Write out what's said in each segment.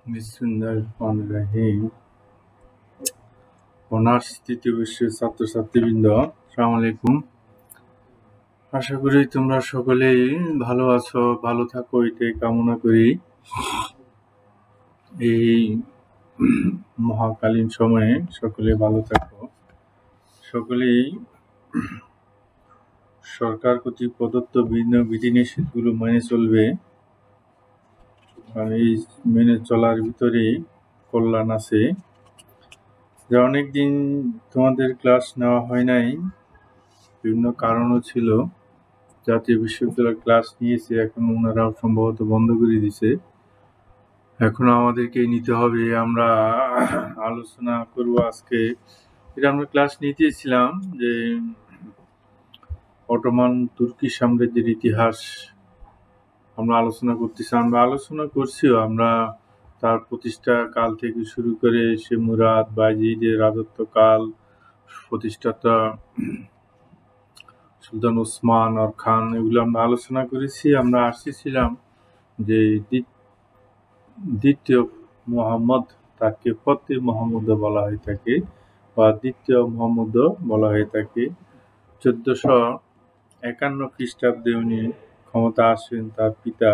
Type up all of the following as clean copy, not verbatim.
বিসমিল্লাহির অনার্স তৃতীয় বর্ষের ছাত্রছাত্রীবৃন্দ, আসসালামু আলাইকুম। আশা করি তোমরা সকলেই ভালো আছো, ভালো থাকো, এটাই কামনা করি। এই মহাকালীন সময়ে সকলে ভালো থাকো। সকলেই সরকার কর্তৃক প্রদত্ত বিভিন্ন বিধিনিষেধগুলো মেনে চলবে, আর এই মেনে চলার ভিতরেই কল্যাণ আছে। যে অনেকদিন তোমাদের ক্লাস নেওয়া হয় নাই, বিভিন্ন কারণও ছিল। জাতীয় বিশ্ববিদ্যালয় ক্লাস নিয়েছে, এখন ওনারাও সম্ভবত বন্ধ করে দিছে। এখন আমাদেরকে নিতে হবে। আমরা আলোচনা করব আজকে। এটা আমরা ক্লাস নিতেছিলাম যে অটোমান তুর্কি সাম্রাজ্যের ইতিহাস আমরা আলোচনা করতেছিলাম। আমরা আলোচনা করছিও, আমরা তার প্রতিষ্ঠা কাল থেকে শুরু করে সে মুরাদ বায়জিদের রাজত্বকাল, প্রতিষ্ঠাতা সুলতান ওসমান আর খান, এগুলো আমরা আলোচনা করেছি। আমরা আসছিলাম যে দ্বিতীয় মোহাম্মদ, তাকে ফতে মোহাম্মদ বলা হয়ে থাকে বা দ্বিতীয় মোহাম্মদ বলা হয়ে থাকে। 1451 খ্রিস্টাব্দে উনি ক্ষমতা আসেন তার পিতা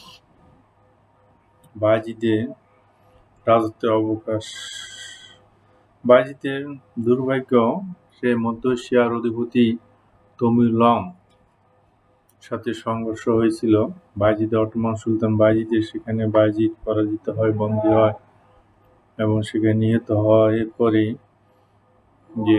বায়জিদের রাজত্বের অবকাশ। বায়জিদের দুর্ভাগ্য, সে মধ্য এশিয়ার অধিপতি তমিলং সাথে সংঘর্ষ হয়েছিল। বায়জিদের অটোমান সুলতান বায়জিদের, সেখানে বায়জিদ পরাজিত হয়, বন্দী হয় এবং সেখানে নিহত হয়। এরপরে যে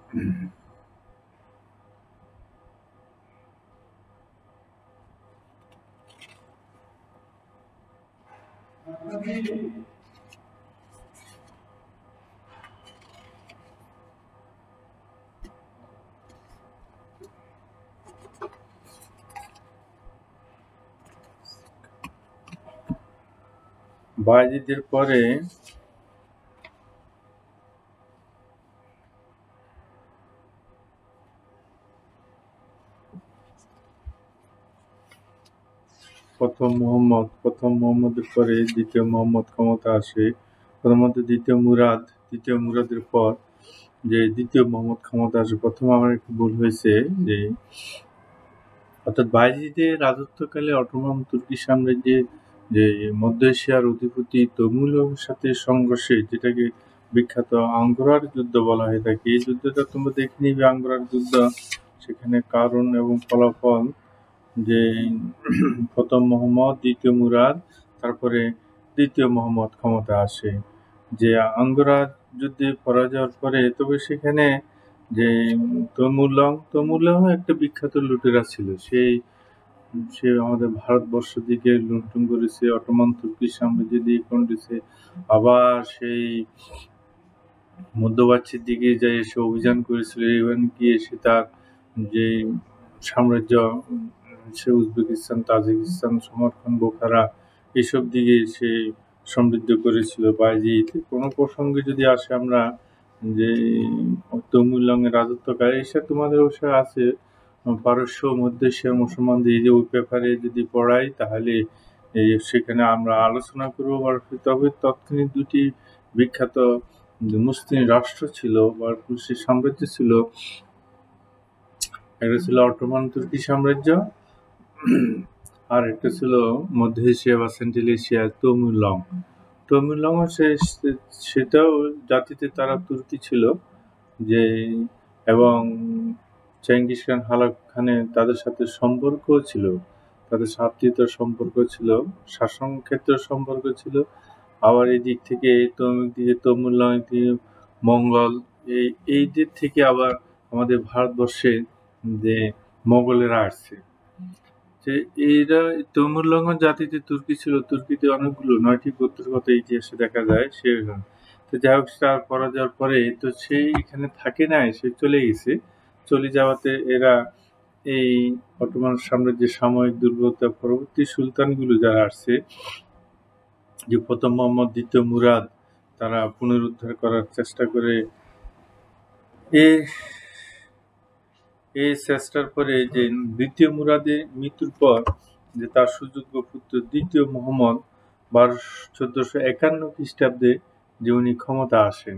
বায়জিদের পরে প্রথম মোহাম্মদের পরে দ্বিতীয় মোহাম্মদ ক্ষমতা আসে। প্রথমত দ্বিতীয় মুরাদের পর যে দ্বিতীয় মোহাম্মদ ক্ষমতা আসে। প্রথম আমার একটু ভুল হয়েছে, যে অর্থাৎ বায়জিদের রাজত্বকালে অটোমান তুর্কি সাম্রাজ্যের যে মধ্য এশিয়ার অধিপতি তৈমুরের সাথে সংঘর্ষে, যেটাকে বিখ্যাত আঙ্গোরার যুদ্ধ বলা হয়ে থাকে। এই যুদ্ধটা তোমরা দেখে নিবে, আঙ্গোরার যুদ্ধ। সেখানে কারণ এবং ফলাফল, যে প্রথম মোহাম্মদ, দ্বিতীয় মুরাদ, তারপরে দ্বিতীয় মোহাম্মদ ক্ষমতা আসে। যে আঙ্গোরার যুদ্ধে পরাজয়ের পরে, তবে সেখানে যে তৈমুরলং একটা বিখ্যাত লুটেরা ছিল। সে আমাদের ভারতবর্ষ দিকে লুণ্ঠন করেছে, অটোমান তুর্কি সাম্রাজ্য দিয়ে করেছে। আবার সেই মধ্যপ্রাচ্যের দিকে যে সে অভিযান করেছিল, এবং গিয়ে সে তার যে সাম্রাজ্য, সে উজবেকিস্তান, তাজিকিস্তান, সমরকন্দ, বোখারা, এসব দিকে সে সমৃদ্ধ করেছিল বায়জিদ। কোনো প্রসঙ্গে যদি আসে, আমরা যে তৈমুরলংয়ের রাজত্বকালে, এসব তোমাদের অবশ্যই আছে পারস্য মধ্য এশিয়ার মুসলমানদের, এই যে ওই পেপারে যদি পড়াই, তাহলে সেখানে আমরা আলোচনা করবো। তবে তৎক্ষণিক দুটি বিখ্যাত মুসলিম রাষ্ট্র ছিল বা মুসলিম সাম্রাজ্য ছিল, একটা ছিল অটোমান তুর্কি সাম্রাজ্য, আর একটা ছিল মধ্য এশিয়া বা সেন্ট্রাল এশিয়া তৈমুরলং। সেটাও জাতিতে তারা তুর্কি ছিল, যে এবং চেঙ্গিস খান, হালাক খানের তাদের সাথে সম্পর্ক ছিল, তাদের আত্মীয়তার সম্পর্ক ছিল, শাসন ক্ষেত্রের সম্পর্ক ছিল। আবার এই দিক থেকে তৈমুরলং, মঙ্গল, এই দিক থেকে আবার আমাদের ভারতবর্ষে যে মোগলেরা আসছে, যে এরা তৈমুরলং জাতিতে তুর্কি ছিল। তুর্কিতে অনেকগুলো 9টি গোত্রের কথা ইতিহাসে দেখা যায়। তো যাই হোক, তার পরাজয়ের পরে তো সেই এখানে থাকে নাই, সে চলে গেছে। চলে যাওয়াতে এরা এই অটোমান সাম্রাজ্যের সাময়িক দুর্বলতা, পরবর্তী সুলতানগুলো যারা আসছে, যে প্রথম মোহাম্মদ, দ্বিতীয় মুরাদ, তারা পুনরুদ্ধার করার চেষ্টা করে। এই চেষ্টার পরে যে দ্বিতীয় মুরাদের মৃত্যুর পর, যে তার সুযোগ্য পুত্র দ্বিতীয় মোহাম্মদ, 1451 খ্রিস্টাব্দে যে উনি ক্ষমতা আসেন।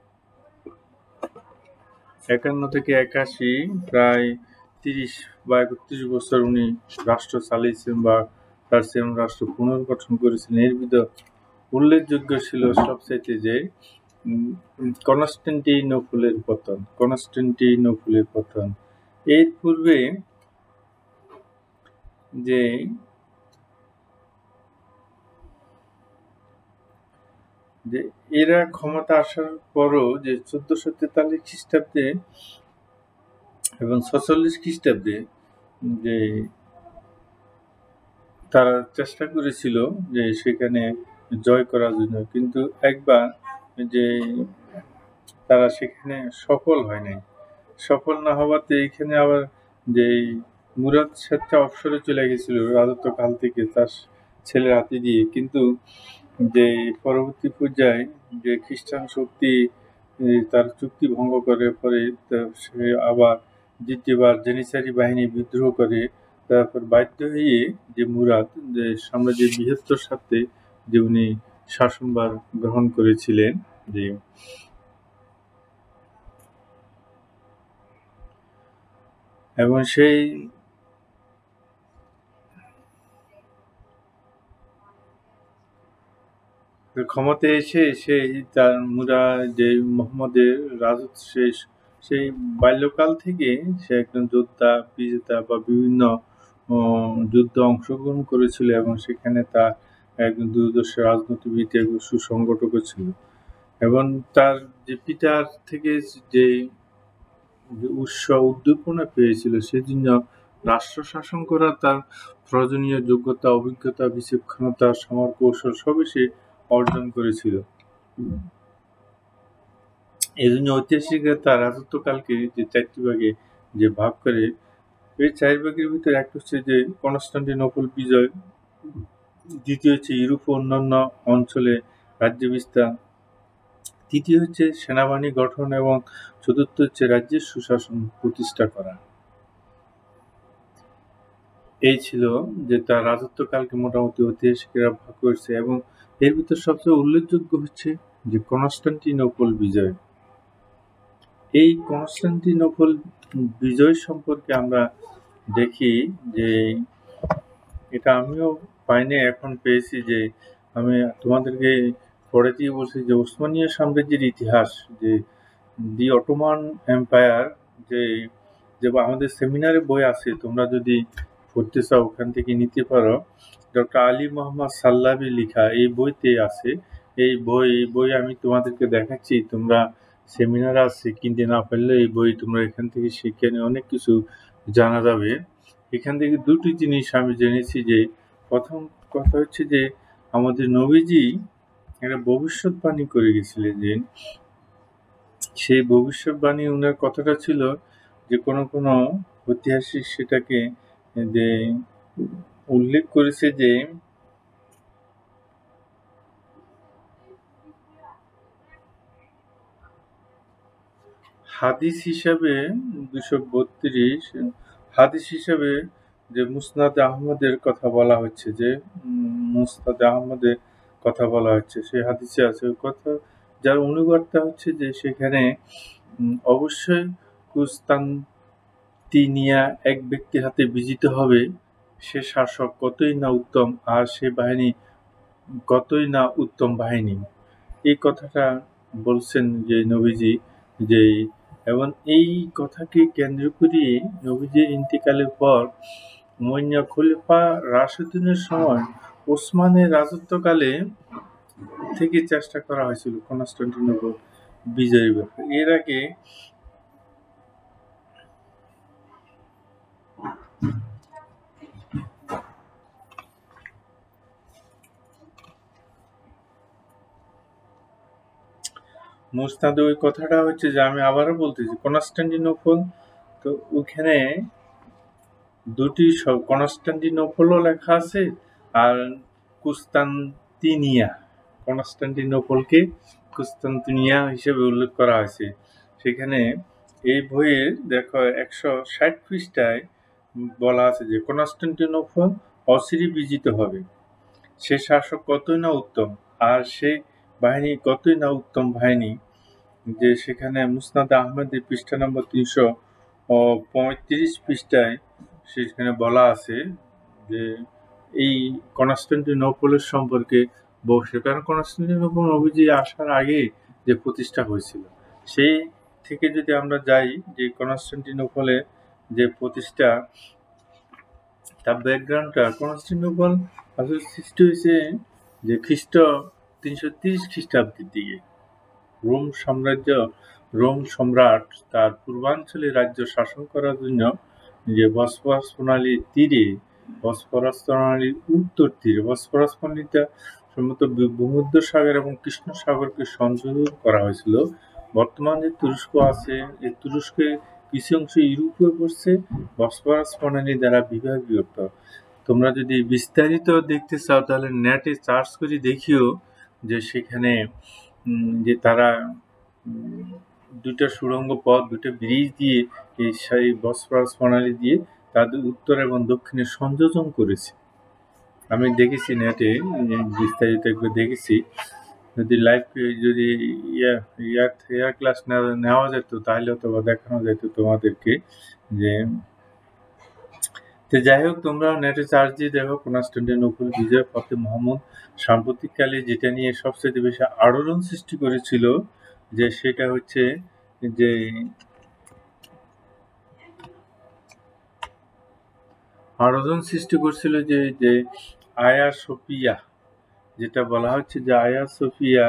51 থেকে 81 প্রায় 30 বা 31 বছর উনি রাষ্ট্র চালিয়েছেন বা পার্সিয়ান রাষ্ট্র পুনর্গঠন করেছিলেন। এর ভিতর উল্লেখযোগ্য ছিল সবচাইতে যে কনস্টান্টিনোপলের পতন। এর পূর্বে যে এরা ক্ষমতা আসার পরও যে 1443 খ্রিস্টাব্দে এবং 46 খ্রিস্টাব্দে যে তারা চেষ্টা করেছিল যে সেখানে জয় করার জন্য, কিন্তু একবার যে তারা সেখানে সফল হয় নাই। সফল না হওয়াতে এখানে আবার যে মুরাদ শেরশাহ অবসরে চলে গেছিল রাজত্ব কাল থেকে তার ছেলের হাতে দিয়ে, কিন্তু যে পরবর্তী পর্যায়ে যে খ্রিস্টান শক্তি তার চুক্তি ভঙ্গ করে পরে সে আবার দ্বিতীয়বার জেনিসারি বাহিনী বিদ্রোহ করে, তারপর বাধ্য হয়ে যে মুরাদ যে সাম্রাজ্যের বৃহত্তর স্বার্থে যে উনি শাসনভার গ্রহণ করেছিলেন। যে এবং সেই ক্ষমতায় এসে তার যে মোহাম্মদের রাজত্ব সেই বাল্যকাল থেকে সে একজন যোদ্ধা, বিজেতা বা বিভিন্ন যুদ্ধে অংশগ্রহণ করেছিল এবং সেখানে তার একজন দুর্দর্শ রাজনীতিবিদ এবং সুসংগঠক ছিল। এবং তার যে পিতার থেকে যে উদ্দীপনা পেয়েছিল সেজন্য রাষ্ট্র শাসন করা তার প্রয়োজনীয় যোগ্যতা, অভিজ্ঞতা, বিচক্ষণতা, সমর কৌশল সবই সে অর্জন করেছিল। এই জন্য ঐতিহাসিকরা তার রাজত্বকালকে যে 4টি ভাগে যে ভাগ করে, এই 4 ভাগের ভিতরে একটা হচ্ছে যে কনস্টান্টিনোপল বিজয়, দ্বিতীয় হচ্ছে ইউরোপ অন্যান্য অঞ্চলে রাজ্য বিস্তার, তৃতীয় হচ্ছে সেনাবাহিনী গঠন এবং চতুর্থ হচ্ছে রাজ্যের সুশাসন প্রতিষ্ঠা করা। এই ছিল যে তার রাজত্বকালকে মোটামুটি ঐতিহাসিকরা ভাগ করেছে। এবং এর ভিতর সবচেয়ে উল্লেখযোগ্য হচ্ছে যে কনস্টান্টিনোপল বিজয়। এই কনস্টান্টিনোপল বিজয় সম্পর্কে আমরা দেখি যে এটা আমিও পাইনি, এখন পেয়েছি। যে আমি তোমাদেরকে পড়ে দিয়ে বলছি যে ওসমানীয় সাম্রাজ্যের ইতিহাস, যে দি অটোমান এম্পায়ার, যে আমাদের সেমিনারে বই আছে, তোমরা যদি পড়তে চাও ওখান থেকে নিতে পারো। ডক্টর আলী মোহাম্মদ সাল্লাবি লেখা এই বইতে আছে। এই বই আমি তোমাদেরকে দেখাচ্ছি, তোমরা সেমিনার আছে, কিনতে না পারলে এই বই তোমরা এখান থেকে শিখে নিয়ে অনেক কিছু জানা যাবে। এখান থেকে দুটি জিনিস আমি জেনেছি। যে প্রথম কথা হচ্ছে যে আমাদের নবীজি একটা ভবিষ্যৎবাণী করে গেছিলেন, যে সেই ভবিষ্যৎবাণী ওনার কথাটা ছিল যে কোনো ঐতিহাসিক সেটাকে যে উল্লেখ করেছে যে হাদিস হিসাবে 232 হাদিস হিসাবে যে মুসনাদ আহমদের কথা বলা হচ্ছে, যে মুসনাদ আহমদের কথা বলা হচ্ছে, সেই হাদিসে আছে ওই কথা। যার অনুবাদটা হচ্ছে যে সেখানে অবশ্যই কুস্তান্তিনিয়া এক ব্যক্তির হাতে বিজিত হবে, সে শাসক কতই না উত্তম, আর সে বাহিনী কতই না উত্তম বাহিনী। এই কথাটা বলছেন যে নবীজি। যে এবং এই কথাকে কেন্দ্র করে নবীজির ইন্তেকালের পর উমাইয়া খলিফা রাশিদুনের সময় ওসমানের রাজত্বকালে থেকে চেষ্টা করা হয়েছিল কনস্টান্টিনোপল বিজয়ের ব্যাপারে। এর আগে মুসনাদে ওই কথাটা হচ্ছে যে আমি আবারও বলতেছি কনস্টান্টিনোপল, তো ওখানে দুটি কনস্টান্টিনোপলও লেখা আছে আর কনস্টান্টিনোপলকে কুস্তান্তিনিয়া হিসেবে উল্লেখ করা হয়েছে। সেখানে এই বইয়ের দেখো 160 পৃষ্ঠায় বলা আছে যে কনস্টান্টিনোপল অচিরে বিজিত হবে, সে শাসক কতই না উত্তম, আর সেই বাহিনী কতই না উত্তম বাহিনী, যে সেখানে মুসনাদ আহমেদের পৃষ্ঠা নম্বর 335 পৃষ্ঠায় সেখানে বলা আছে যে এই কনস্টান্টিনোপলের সম্পর্কে বলছে, কারণ কনস্টান্টিনোপল নবীজি আসার আগে যে প্রতিষ্ঠা হয়েছিল, সেই থেকে যদি আমরা যাই যে কনস্টান্টিনোপলে যে প্রতিষ্ঠা, তার ব্যাকগ্রাউন্ডটা, কনস্টান্টিনোপল আসলে সৃষ্টি হয়েছে যে খ্রিস্ট 330 খ্রিস্টাব্দের দিকে। রোম সম্রাট তার পূর্বাঞ্চলে রাজ্য শাসন করার জন্য যে বসফরাস প্রণালীর তীরে, বসফরাস প্রণালীর উত্তর তীরে, বসফরাস প্রণালীটা সম্ভবত ভূমধ্য সাগর এবং কৃষ্ণ সাগরকে সংযোজন করা হয়েছিল। বর্তমান যে তুরস্ক আছে, এই তুরস্কের কিছু অংশ ইউরোপে পড়ছে বসফরাস প্রণালী দ্বারা বিভাগীয়ত। তোমরা যদি বিস্তারিত দেখতে চাও তাহলে নেটে সার্চ করে দেখিও যে সেখানে যে তারা দুইটা সুড়ঙ্গ পথ, দুটো ব্রিজ দিয়ে এই বসফরাস প্রণালী দিয়ে তাদের উত্তর এবং দক্ষিণে সংযোজন করেছে। আমি দেখেছি নেটে, বিস্তারিত একবার দেখেছি। যদি লাইভ যদি ইয়ার ক্লাস নেওয়া যেত তাহলে অথবা দেখানো যেত তোমাদেরকে। যে তো যাই হোক, তোমরা নেটে সার্চ দিয়ে দেখো কনস্টান্টিনোপল বিজয় ফতে মুহাম্মদ সাম্প্রতিককালে যেটা নিয়ে সবচেয়ে বেশি আলোড়ন সৃষ্টি করেছিল, যে সেটা হচ্ছে যে আলোড়ন সৃষ্টি করছিল যে আয়া সোফিয়া, যেটা বলা হচ্ছে যে আয়া সোফিয়া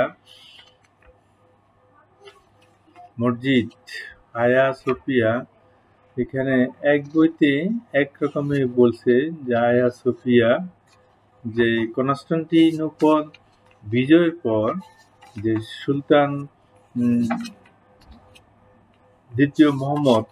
মসজিদ, আয়া সোফিয়া, এখানে এক বইতে এক রকমে বলছে যে আয়া সোফিয়া যে কনস্টান্টিনোপল বিজয়ের পর যে সুলতান দ্বিতীয় মোহাম্মদ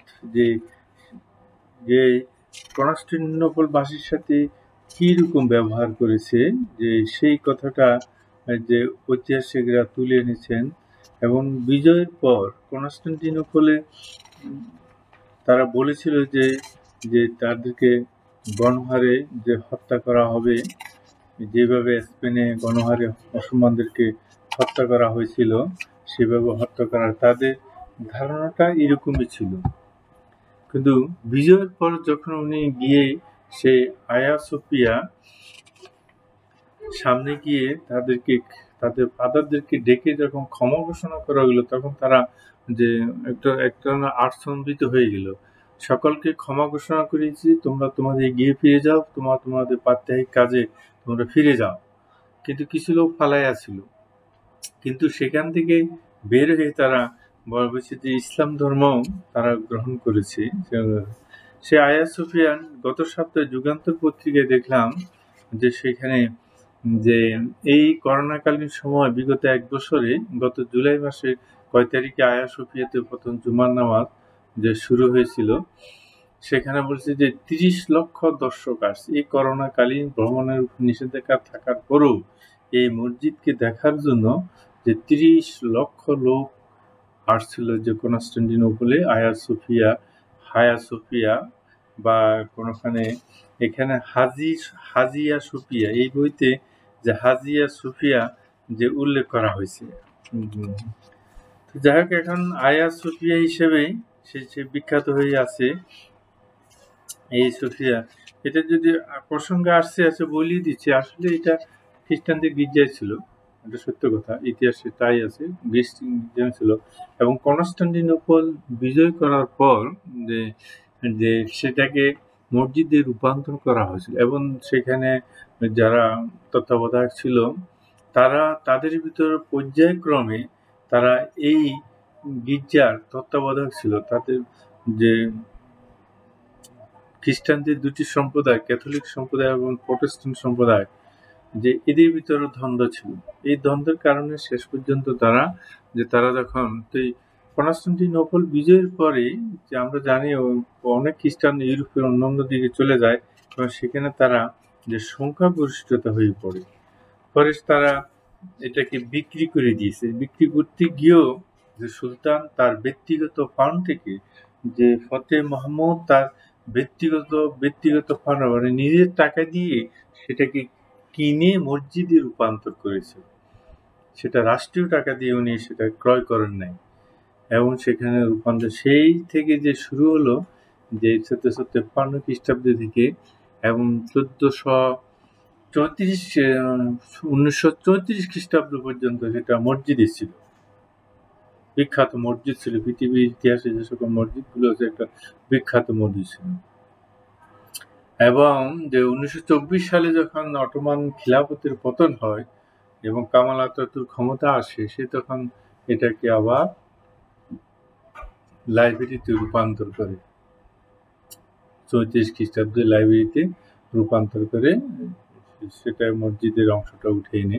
যে কনস্টান্টিনোপলবাসীর সাথে কিরকম ব্যবহার করেছে, যে সেই কথাটা যে ঐতিহাসিকরা তুলে এনেছেন। এবং বিজয়ের পর কনস্টান্টিনোপলে তারা বলেছিল যে তাদেরকে গণহারে যে হত্যা করা হবে, যেভাবে স্পেনে গণহারে মুসলমানদেরকে হত্যা করা হয়েছিল সেভাবে হত্যা করার তাদের ধারণাটা এরকমই ছিল। কিন্তু বিজয়ের পর যখন উনি গিয়ে সেই আয়া সোফিয়া সামনে গিয়ে তাদের ফাদারদেরকে ডেকে যখন ক্ষমা ঘোষণা করা হলো, তখন তারা যে একটা আর্তনাদ হয়ে গেল। সকলকে ক্ষমা ঘোষণা করেছি, তোমরা তোমাদের গিয়ে ফিরে যাও, তোমাদের প্রাত্যহিক কাজে তোমরা ফিরে যাও। কিন্তু কিছু লোক পালাইয়া ছিল, কিন্তু সেখান থেকে বের হয়ে তারা বলছে যে ইসলাম ধর্ম তারা গ্রহণ করেছে। সে আয়া সোফিয়ান গত সপ্তাহে যুগান্তর পত্রিকায় দেখলাম যে সেখানে যে এই করোনাকালীন সময় বিগত 1 বছরে গত জুলাই মাসের কয় তারিখে আয়া সোফিয়াতে প্রথম জুমার নামাজ যে শুরু হয়েছিল, সেখানে বলছে যে 30 লক্ষ দর্শক আসছে। এই করোনাকালীন ভ্রমণের নিষেধাজ্ঞা থাকার পরও এই মসজিদকে দেখার জন্য যে 30 লক্ষ লোক আসছিল যে কনস্টান্টিনোপলে হায়া সোফিয়া বা কোনোখানে, এখানে হাজিয়া সোফিয়া, এই বইতে যে হাজিয়া সোফিয়া যে উল্লেখ করা হয়েছে। যাই হোক, এখন আয়া সোফিয়া হিসেবে সে বিখ্যাত হয়ে আছে এই সোফিয়া। এটা যদি প্রসঙ্গে আছে বলিয়ে দিচ্ছে, আসলে এটা খ্রিস্টানদের গির্জায় ছিল, এটা সত্য কথা, ইতিহাসে তাই আছে, গ্রিস গির্জায় ছিল। এবং কনস্টান্টিনোপল বিজয় করার পর যে সেটাকে মসজিদে রূপান্তর করা হয়েছিল, এবং সেখানে যারা তত্ত্বাবধায়ক ছিল তাদের ভিতরে পর্যায়ক্রমে তারা এই গির্জার তত্ত্বাবধায়ক ছিল। তাদের যে খ্রিস্টানদের দুটি সম্প্রদায়, ক্যাথলিক সম্প্রদায় এবং প্রটেস্ট্যান্ট সম্প্রদায়, যে এদের ভিতরে দ্বন্দ্ব ছিল। এই দ্বন্দ্বের কারণে শেষ পর্যন্ত তারা যখন কনস্টান্টিনোপল বিজয়ের পরে, যে আমরা জানি অনেক খ্রিস্টান ইউরোপের অন্যান্য দিকে চলে যায় এবং সেখানে তারা যে সংখ্যাগরিষ্ঠতা হয়ে পড়ে, পরে তারা এটাকে বিক্রি করে দিয়েছে। বিক্রি করতে গিয়েও যে সুলতান তার ব্যক্তিগত ফান্ড থেকে, যে ফতে মুহাম্মদ তার ব্যক্তিগত ফান্ড মানে নিজের টাকা দিয়ে সেটাকে কিনে মসজিদে রূপান্তর করেছে। সেটা রাষ্ট্রীয় টাকা দিয়ে উনি সেটা ক্রয় করেন নাই, এবং সেখানে রূপান্তর সেই থেকে যে শুরু হলো, যে 1453 খ্রিস্টাব্দে থেকে এবং 1934 খ্রিস্টাব্দ পর্যন্ত সেটা মসজিদই ছিল, বিখ্যাত মসজিদ ছিল। পৃথিবীর ইতিহাসে যে সকল মসজিদগুলো আছে, একটা বিখ্যাত মসজিদ ছিল। এবং যে 1924 সালে যখন অটোমান খিলাফতের পতন হয় এবং কামাল আতাতুর্ক ক্ষমতা আসে, সে তখন এটাকে আবার লাইব্রেরিতে রূপান্তর করে, 34 খ্রিস্টাব্দে লাইব্রেরিতে রূপান্তর করে সেটা মসজিদের অংশটা উঠে এনে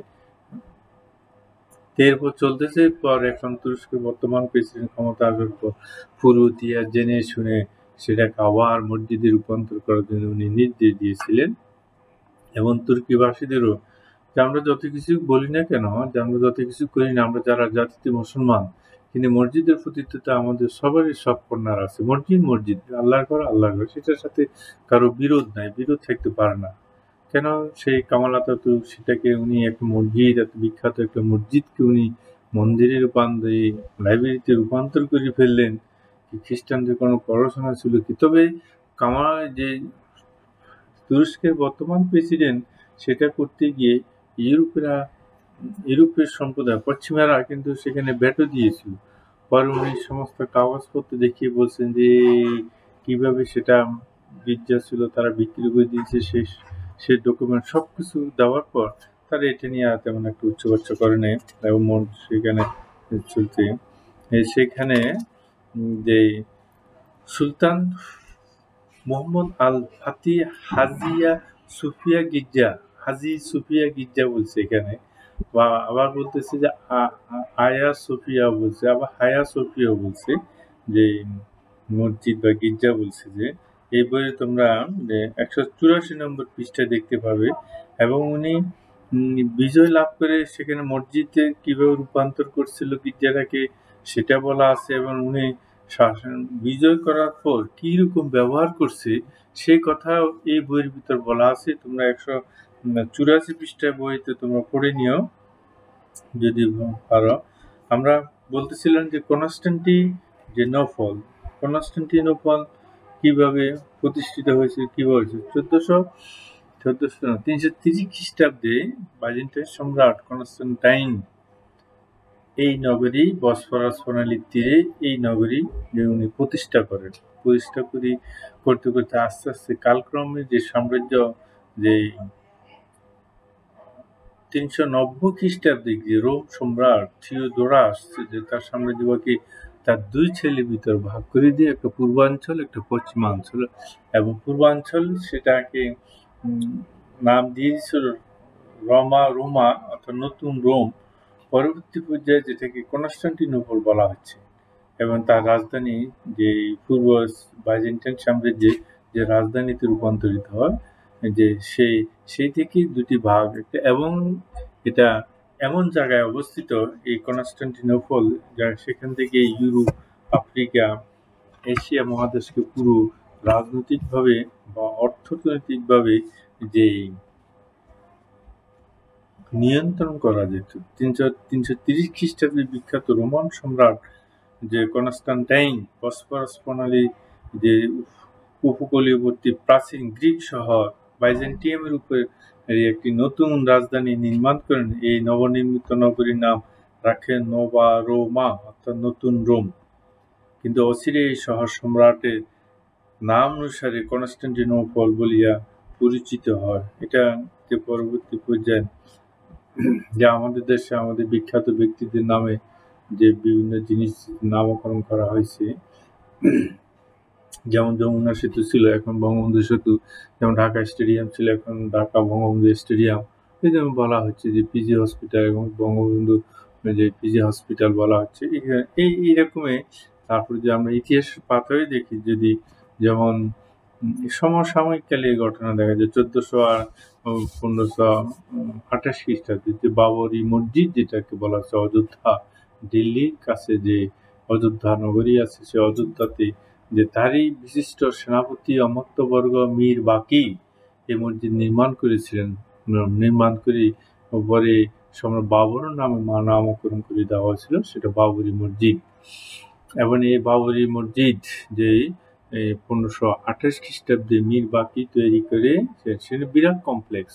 এরপর চলতেছে। পর এখন তুরস্কের বর্তমান প্রেসিডেন্ট ক্ষমতা আসার পর পুরো ইতিহাস জেনে শুনে সেটাকে আবার মসজিদে রূপান্তর করার জন্য উনি নির্দেশ দিয়েছিলেন। এবং তুর্কিবাসীদেরও, যে আমরা যত কিছু বলি না কেন, যে আমরা যত কিছু করি না, আমরা যারা জাতিতে মুসলমান, কিন্তু মসজিদের প্রতি তো আমাদের সবারই সব কর্নার আছে। মসজিদ আল্লাহর ঘর, আল্লাহর ঘর, সেটার সাথে কারো বিরোধ নাই, বিরোধ থাকতে পারে না। কেন সেই কামাল আতাতুর্ক সেটাকে উনি একটা মসজিদ, এত বিখ্যাত একটা মসজিদকে উনি মন্দিরে লাইব্রেরিতে রূপান্তর করে ফেললেন। খ্রিস্টানদের কোনো পড়াশোনা ছিল কি? তবে কামাল যে তুরস্কের বর্তমান প্রেসিডেন্ট, সেটা করতে গিয়ে ইউরোপের সম্প্রদায় পশ্চিমারা কিন্তু সেখানে ভেটো দিয়েছিল। পরে উনি সমস্ত কাগজপত্র দেখিয়ে বলছেন যে কিভাবে সেটা গির্জা ছিল তারা বিক্রি করে দিয়েছে, সে ডকুমেন্ট সবকিছু দেওয়ার পর তারা এটা নিয়ে আর তেমন একটা উচ্চবাচ্য করে নেয়। এবং সেখানে চলতে সেখানে যে সুলতান Mohammad Al Fatih Hagia Sophia গির্জা বলছে এখানে, বা আবার বলতেছে যে আয়া সুফিয়া বলছে, আবার হায়া সুফিয়া বলছে, যে মসজিদ বা গির্জা বলছে। যে এই বইয়ে তোমরা 184 নম্বর পৃষ্ঠায় দেখতে পাবে। এবং উনি বিজয় লাভ করে সেখানে মসজিদে কিভাবে রূপান্তর করছিল গির্জাটাকে, সেটা বলা আছে। এবং উনি শাসন বিজয় করার পর কি রকম ব্যবহার করছে সেই কথা এই বইয়ের ভিতর বলা আছে। তোমরা 184 পৃষ্ঠায় বইতে তোমরা পড়ে নিও যদি পারো। আমরা বলতেছিলাম যে কনস্টান্টিনোপল কিভাবে প্রতিষ্ঠিত হয়েছে, কিভাবে 330 খ্রিস্টাব্দে বাইজেন্টাইন সম্রাট কনস্টান্টাইন এই নগরী বসফরাস প্রণালীর তীরে এই নগরী উনি প্রতিষ্ঠা করেন। করতে করতে আস্তে আস্তে কালক্রমে যে সাম্রাজ্য, যে 390 খ্রিস্টাব্দে যে রোম সম্রাট থিওডোরাস, যে তার সাম্রাজ্যকে তার দুই ছেলের ভিতর ভাগ করে দিয়ে একটা পূর্বাঞ্চল, একটা পশ্চিমাঞ্চল, এবং পূর্বাঞ্চল সেটাকে নাম দিয়েছিল রোমা অর্থাৎ নতুন রোম। পরবর্তী পর্যায়ে যেটাকে কনস্টান্টিনোপল বলা হচ্ছে, এবং তার রাজধানী যে পূর্ব বাইজেন্টাইন সাম্রাজ্যের যে রাজধানীতে রূপান্তরিত হয়, যে সেই থেকে দুটি ভাগ, এবং এটা এমন জায়গায় অবস্থিত এই কনস্টান্টিনোপল, যা সেখান থেকে ইউরোপ, আফ্রিকা, এশিয়া মহাদেশকে পুরো রাজনৈতিকভাবে বা অর্থনৈতিকভাবে যে নিয়ন্ত্রণ করা যেত। 330 খ্রিস্টাব্দে বিখ্যাত রোমান সম্রাট যে কনস্টান্টাইন বসফরাস প্রণালী, যে উপকূলীয়বর্তী প্রাচীন গ্রিক শহর বাইজেন্টিয়ামের উপরে একটি নতুন রাজধানী নির্মাণ করেন। এই নবনির্মিত নগরীর নাম রাখেন নোভা রোমা, অর্থাৎ নতুন রোম। কিন্তু অচিরে এই শহর সম্রাটের নাম অনুসারে কনস্টান্টিনোপল বলিয়া পরিচিত হয়। এটা যে পরবর্তী পর্যায়ে যে আমাদের দেশে আমাদের বিখ্যাত ব্যক্তিদের নামে যে বিভিন্ন জিনিস নামকরণ করা হয়েছে, যেমন যমুনা সেতু ছিল এখন বঙ্গবন্ধু সেতু, যেমন ঢাকা স্টেডিয়াম ছিল এখন ঢাকা বঙ্গবন্ধু স্টেডিয়াম, এই যেমন বলা হচ্ছে যে পিজি হসপিটাল এবং বঙ্গবন্ধু যে পিজি হসপিটাল বলা হচ্ছে এইরকমই। তারপর যে আমরা ইতিহাস পাতায় দেখি, যদি যেমন সমসাময়িককালে এই ঘটনা দেখা যায় 1400 আর 1528 খ্রিস্টাব্দে যে বাবরি মসজিদ, যেটাকে বলা হচ্ছে অযোধ্যা, দিল্লির কাছে যে অযোধ্যা নগরী আছে, সে অযোধ্যাতে যে তারই বিশিষ্ট সেনাপতি অমর্ত্যবর্গ মীর বাকি এই মসজিদ নির্মাণ করেছিলেন নির্মাণ করে পরে সম্রাট বাবরের নামে নামকরণ করে দেওয়া হয়েছিল, সেটা বাবরি মসজিদ। এবং এই বাবরি মসজিদ যে 1528 খ্রিস্টাব্দে মীর বাকি তৈরি করে, সেটা বিরাট কমপ্লেক্স,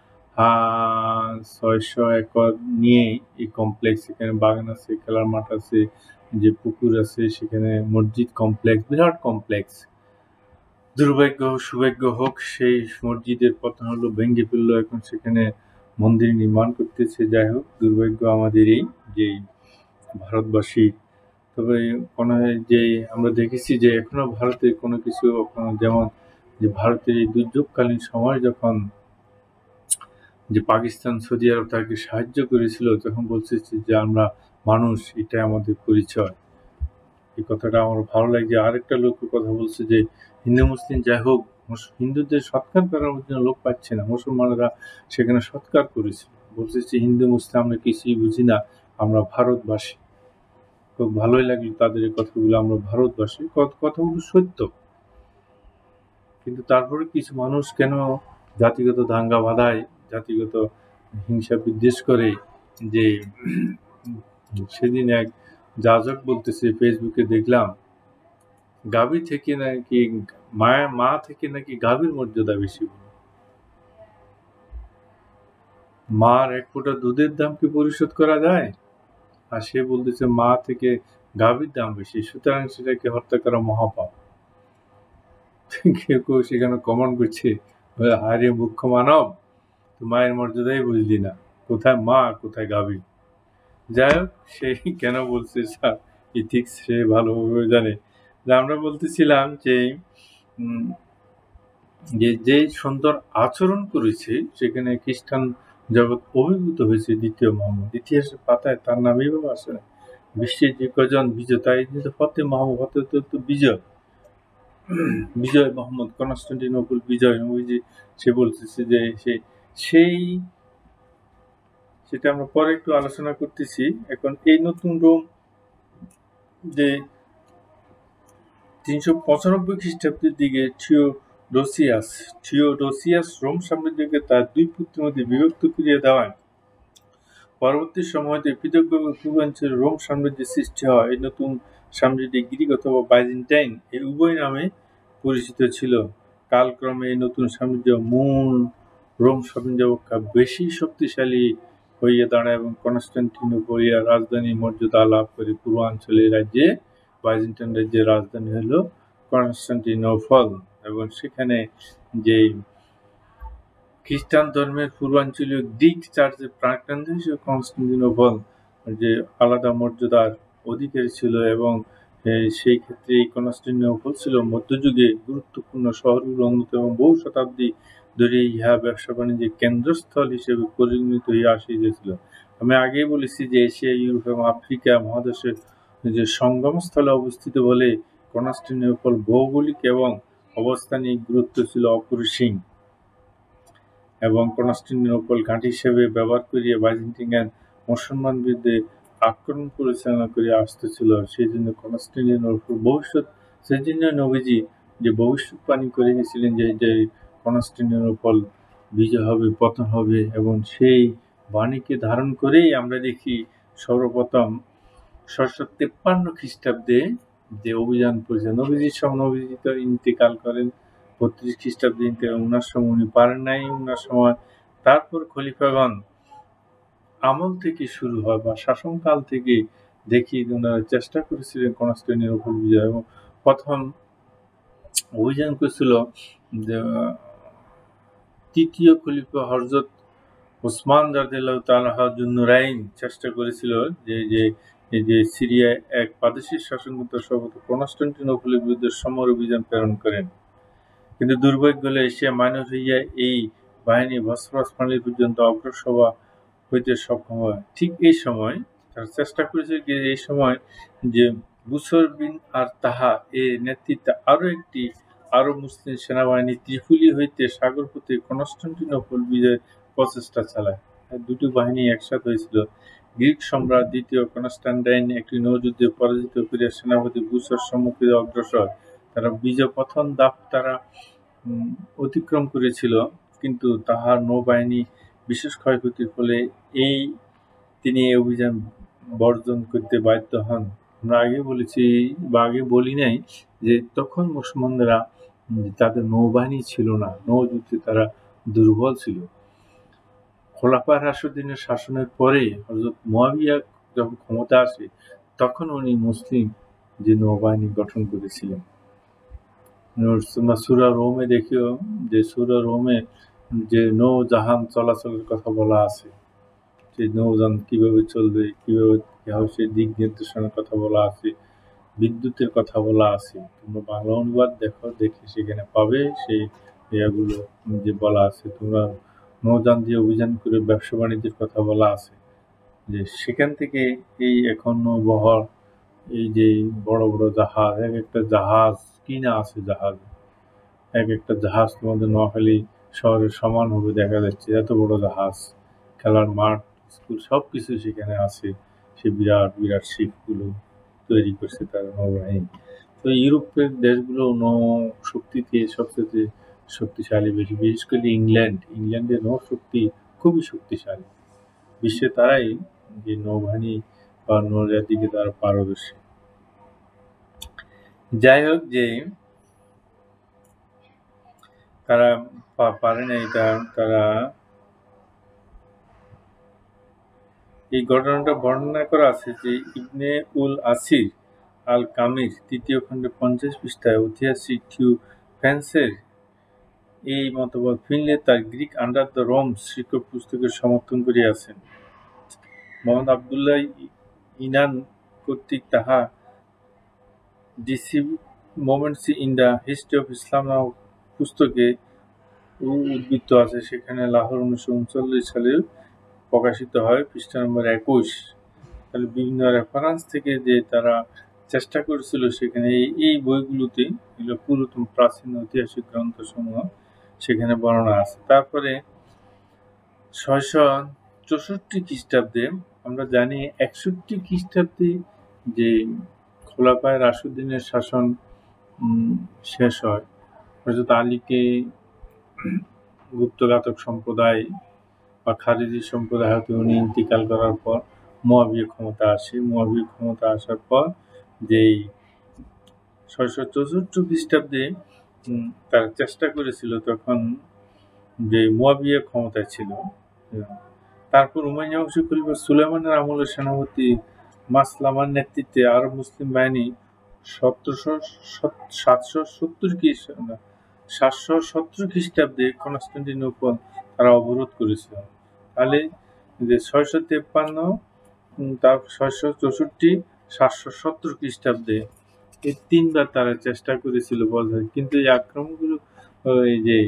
600 একর নিয়ে এই কমপ্লেক্স। এখানে বাগান আছে, খেলার মাঠ আছে, যে পুকুর আছে, সেখানে মসজিদ কমপ্লেক্স, বিরাট কমপ্লেক্স। দুর্ভাগ্য সৌভাগ্য হোক, সেই মসজিদের পতন হলো, ভেঙে ফেললো, এখন সেখানে মন্দির নির্মাণ করতেছে। যাই হোক, দুর্ভাগ্য আমাদেরই যে ভারতবাসী। তবে কোনো যে আমরা দেখেছি যে এখনো ভারতের কোনো কিছু, যেমন যে ভারতের এই দুর্যোগকালীন সময় যখন যে পাকিস্তান সৌদি আরব তাকে সাহায্য করেছিল, তখন বলছে যে আমরা মানুষ, এটা আমাদের পরিচয়। এই কথাটা আমার ভালো লাগে। আরেকটা লোক কথা বলছে যে হিন্দু মুসলিম যাই হোক, হিন্দুদের সৎকার করার জন্য লোক পাচ্ছে না, মুসলমানরা সেখানে সৎকার করেছিল, বলছে যে হিন্দু মুসলিম আমরা কিছুই বুঝি না, আমরা ভারতবাসী। খুব ভালোই লাগলো তাদের এই কথাগুলো, আমরা ভারতবাসী, কথাগুলো সত্য। কিন্তু তারপরে কিছু মানুষ কেন জাতিগত দাঙ্গা বাঁধায়, জাতিগত হিংসা বিদ্বেষ করে। যে সেদিন এক যাজক বলতেছে, ফেসবুকে দেখলাম, গাভী থেকে নাকি মা থেকে নাকি গাভীর মর্যাদা বেশি। মার এক ফোঁটা দুধের দাম কি পরিশোধ করা যায়? আর সে বলতেছে মা থেকে গাভীর দাম বেশি, সুতরাং সেটাকে হত্যা করা মহাপাপ। কেউ কেউ সেখানে কমেন্ট করছে, হারে মুখ্য মানব, তো মায়ের মর্যাদাই বুঝলি না, কোথায় মা কোথায় গাভী। যাই হোক, সে কেন বলছে স্যার ইথিক্স সে ভালোভাবে জানে। যে আমরা বলতেছিলাম যে সুন্দর আচরণ করেছে, সেখানে খ্রিস্টান জগৎ অভিভূত হয়েছে। দ্বিতীয় মোহাম্মদ, ইতিহাসের পাতায় তার নামই বাবা আছে, বিশ্বের যে কজন বিজেতা, এই যে ফতে মোহাম্মদ, ফতে তো বিজয়, বিজয় মোহাম্মদ, কনস্টান্টিনোপল বিজয়, ওই যে সে বলতেছে যে সেটা আমরা পরে একটু আলোচনা করতেছি। এখন এই নতুন রোম যে 395 খ্রিস্টাব্দের দিকে থিওডোসিয়াস রোম সাম্রাজ্যকে তার দুই পুত্রের মধ্যে বিভক্ত করিয়া দেওয়ায় পরবর্তী সময়তে পৃথকভাবে পূর্বাঞ্চলে রোম সাম্রাজ্যের সৃষ্টি হয়। এই নতুন সাম্রাজ্যটি গ্রিক অথবা বাইজেন্টাইন এই উভয় নামে পরিচিত ছিল। কালক্রমে এই নতুন সাম্রাজ্য মূল রোম সাম্রাজ্য অপেক্ষা বেশি শক্তিশালী হইয়া দাঁড়ায় এবং কনস্টান্টিনোপলিয়ার রাজধানীর মর্যাদা লাভ করে। পূর্বাঞ্চলের রাজ্যে বাইজেন্টাইন রাজ্যের রাজধানী হল কনস্টান্টিনোপল, এবং সেখানে যে খ্রিস্টান ধর্মের পূর্বাঞ্চলীয় গ্রিক চার্চের প্রাণকেন্দ্র হিসেবে কনস্টান্টিনোপল যে আলাদা মর্যাদার অধিকারী ছিল, এবং সেই ক্ষেত্রে এই কনস্টান্টিনোপল ছিল মধ্যযুগে গুরুত্বপূর্ণ শহরগুলোর অন্যতম, এবং বহু শতাব্দী ধরে ইহা ব্যবসা বাণিজ্যের কেন্দ্রস্থল হিসেবে পরিগণিত হয়ে আসিয়াছিল। আমি আগেই বলেছি যে এশিয়া, ইউরোপ এবং আফ্রিকা মহাদেশের যে সঙ্গমস্থলে অবস্থিত বলে কনস্টান্টিনোপল ভৌগোলিক এবং অবস্থানিক গুরুত্ব ছিল অপরিসীম, এবং কনস্টান্টিনোপল ঘাঁটি হিসেবে ব্যবহার করিয়া বাইজেন্টাইন মুসলমান বিরুদ্ধে আক্রমণ পরিচালনা করে আসতেছিল। সেই জন্য কনস্টান্টিনোপল সেই জন্য নবীজি যে ভবিষ্যৎবাণী করে গেছিলেন যে কনস্টান্টিনোপল বিজয় হবে, পতন হবে, এবং সেই বাণীকে ধারণ করেই আমরা দেখি সর্বপ্রথম 653 খ্রিস্টাব্দে যে অভিযান করেছে নবীজির সময়। নবীজি তো ইন্তেকাল করেন 32 খ্রিস্টাব্দে, ওনার সময় উনি পারেন নাই, ওনার সময় তারপর খলিফাগণ আমল থেকে শুরু হয় বা শাসনকাল থেকে দেখি ওনারা চেষ্টা করেছিলেন কনস্টান্টিনোপল বিজয়, এবং প্রথম অভিযান করেছিল যে তৃতীয় খলিফা হযরত ওসমান রাদিয়াল্লাহু তাআলা যুন-নুরাইন চেষ্টা করেছিল যে সিরিয়ায় এক প্রাদেশিক শাসনকর্তা সর্বপ্রথম কনস্টান্টিনোপলের বিরুদ্ধে সমর অভিযান প্রেরণ করেন। কিন্তু দুর্ভাগ্য হলে এশিয়া মাইনর হইয়া এই বাহিনী বসফরাস ফাঁড়ি পর্যন্ত অগ্রসর হইতে সক্ষম হয়। ঠিক এই সময় তারা চেষ্টা করেছে এই সময় যে বুসর বিন আর তাহা এর নেতৃত্বে একটি আরব মুসলিম সেনাবাহিনী ত্রিপুলি হইতে সাগরপথে কনস্টান্টিনোপল বিজয়ের প্রচেষ্টা চালায়। দুটি বাহিনী একসাথে হয়েছিল। গ্রিক সম্রাট দ্বিতীয় কনস্টান্টাইন একটি নৌযুদ্ধে পরাজিত করিয়া সেনাপতি বুসর সম্মুখে অগ্রসর। তারা বিজয় প্রথম ধাপ তারা অতিক্রম করেছিল। কিন্তু তাহার নৌবাহিনী বিশেষ ক্ষয়ক্ষতির ফলে তিনি এই অভিযান বর্জন করতে বাধ্য হন। আমরা আগে বলেছি বা আগে বলি নাই যে তখন মুসলমানরা তাদের নৌবাহিনী ছিল না, নৌযুদ্ধে তারা দুর্বল ছিল। খোলাফায়ে রাশিদিনের শাসনের পরে হযরত মুয়াবিয়া যখন ক্ষমতা আসে তখন উনি মুসলিম যে নৌবাহিনী গঠন করেছিলেন। সূরা রোমে দেখিও যে সূরা রোমে যে নৌজাহান চলাচলের কথা বলা আছে, যে নৌযান কিভাবে চলবে, কিভাবে সেই দিক নির্দেশনার কথা বলা আছে, বিদ্যুতের কথা বলা আছে। তোমরা বাংলা অনুবাদ দেখে সেখানে পাবে সেই ইয়েগুলো যে বলা আছে। তোমরা নৌযান দিয়ে অভিযান করে ব্যবসা বাণিজ্যের কথা বলা আছে, যে সেখান থেকে এই এখন নৌবহর, এই যে বড় বড় জাহাজ, এক একটা জাহাজ কিনা আছে, এক একটা জাহাজ তোমাদের নোয়াখালী শহরের সমান হবে দেখা যাচ্ছে, এত বড় জাহাজ, খেলার মাঠ, স্কুল সবকিছু সেখানে আছে। সে বিরাট বিরাট শিপগুলো তৈরি করছে তারা নৌবাহিনী। তো ইউরোপের দেশগুলো নৌ শক্তিতে সবচেয়ে শক্তিশালী বেশি, বিশেষ করে ইংল্যান্ডের নৌ শক্তি খুবই শক্তিশালী। বিশ্বে তারাই যে নৌবাহিনী বা নৌজাতিকে তারা পারদর্শী। যাই হোক, যে তারা পারে না, তারা এই ঘটনাটা বর্ণনা করা আছে যে ইবনে উল আসির আল কামির ৩য় খণ্ডে 50 পৃষ্ঠায় ঐতিহাসিক হিউ ফ্যান্সের এই মতবাদ ফিনলে তার গ্রিক আন্ডার দ্য রোমস শীর্ষক পুস্তকের সমর্থন করিয়াছেন। মোহাম্মদ আবদুল্লাহ ইনান কর্তৃক তাহা decisive moments in the history of Islam নামক পুস্তকে উদ্ধৃত আছে। সেখানে লাহোর 1939 সালে প্রকাশিত হয়, পৃষ্ঠা নম্বর 21। তাহলে বিভিন্ন রেফারেন্স থেকে যে তারা চেষ্টা করেছিল সেখানে এই বইগুলোতে, এগুলো পুরাতন প্রাচীন ঐতিহাসিক গ্রন্থসমূহ সেখানে বর্ণনা আছে। তারপরে 664 খ্রিস্টাব্দে আমরা জানি 61 খ্রিস্টাব্দে যে খোলাফায়ে রাশিদিনের শাসন শেষ হয়, হযরত আলীকে গুপ্তঘাতক সম্প্রদায় বা খারিজি সম্প্রদায় হতে উনি ইন্তিকাল করার পর মুয়াবিয়া ক্ষমতা আসে। মুয়াবিয়া ক্ষমতা আসার পর যেই 664 খ্রিস্টাব্দে তারা চেষ্টা করেছিল, তখন যে মুয়াবিয়া ক্ষমতায় ছিল। তারপর উমাইয়া বংশের খলিফা সুলাইমানের আমলে সেনাপতি মাসলামার নেতৃত্বে আরব মুসলিম বাহিনী 717 খ্রিস্টাব্দে কনস্টান্টিনোপল তারা অবরোধ করেছিল। তাহলে যে 653, তারপর 664, 717 খ্রিস্টাব্দে এই 3 বার তারা চেষ্টা করেছিল বলা, কিন্তু এই আক্রমণগুলো এই যে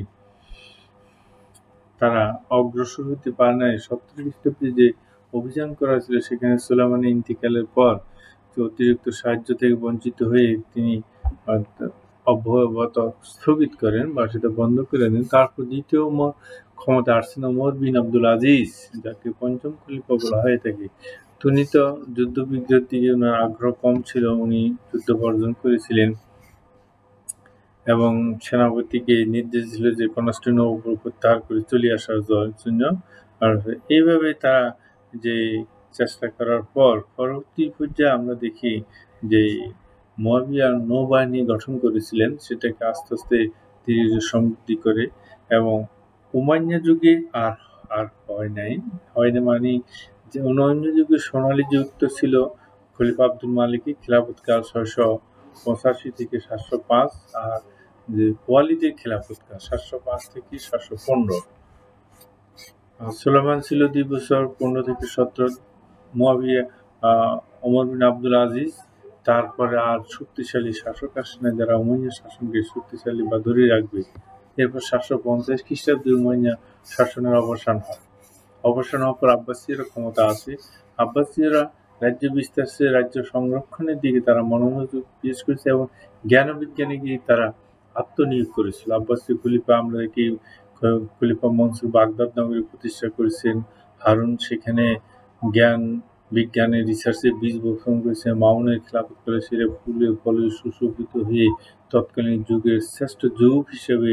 তারা অগ্রসর হতে পারে নাই। 70 খ্রিস্টাব্দে যে অভিযান করা ছিল সেখানে সুলাইমানের ইন্তিকালের পর অতিরিক্ত সাহায্য থেকে বঞ্চিত হয়ে তিনি অব্যাহত স্থগিত করেন বা সেটা বন্ধ করে দেন। তারপর দ্বিতীয় ক্ষমতা আসছেন ওমর বিন আব্দুল আজিজ, যাকে পঞ্চম খলিফা বলা হয়ে থাকে। তিনি তো যুদ্ধ বিগ্রহের দিকে ওনার আগ্রহ কম ছিল, উনি যুদ্ধ বর্জন করেছিলেন এবং সেনাপতিকে নির্দেশ দিল যে কনস্টান্টিনোপল প্রত্যাহার করে চলে আসার জন্য। আর এইভাবে তারা যে চেষ্টা করার পর পরবর্তী পর্যায়ে আমরা দেখি যে মুয়াবিয়া নৌবাহিনী গঠন করেছিলেন, সেটাকে আস্তে আস্তে ধীরে ধীরে সমৃদ্ধি করে, এবং উমাইয়া যুগে আর হয় না, মানে যে অন্য যুগে সোনালী যুগ তো ছিল খলিফা আব্দুল মালিকের খিলাফতকাল 685 থেকে 705, আর যে ওয়ালিদের খিলাফতকাল 705 থেকে 715। সুলাইমান ছিল 2 বছর 15 থেকে 17, মুয়াবিয়া ওমর বিন আব্দুল আজিজ, তারপরে আর শক্তিশালী শাসক আসে না যারা উমাইয়া শাসনকে শক্তিশালী বা ধরে রাখবে। এরপর 750 খ্রিস্টাব্দে উমাইয়া শাসনের অবসান হয়। অবসান হওয়ার পর আব্বাসীয়রা ক্ষমতা আসে। আব্বাসীয়রা রাজ্য বিস্তারে, রাজ্য সংরক্ষণের দিকে তারা মনোযোগ পেশ করেছে এবং জ্ঞান বিজ্ঞানে গিয়ে তারা আত্মনিয়োগ করেছিল। আব্বাসীয় খলিফা আমরা দেখি খলিফা মনসুর বাগদাদ নগরী প্রতিষ্ঠা করেছেন। হারুন সেখানে জ্ঞান বিজ্ঞানের রিসার্চের বীজ বপন করেছে। মামুনের খিলাফত করেছিল ফুলে ফলে সুশোভিত হয়ে তৎকালীন যুগের শ্রেষ্ঠ যুগ হিসেবে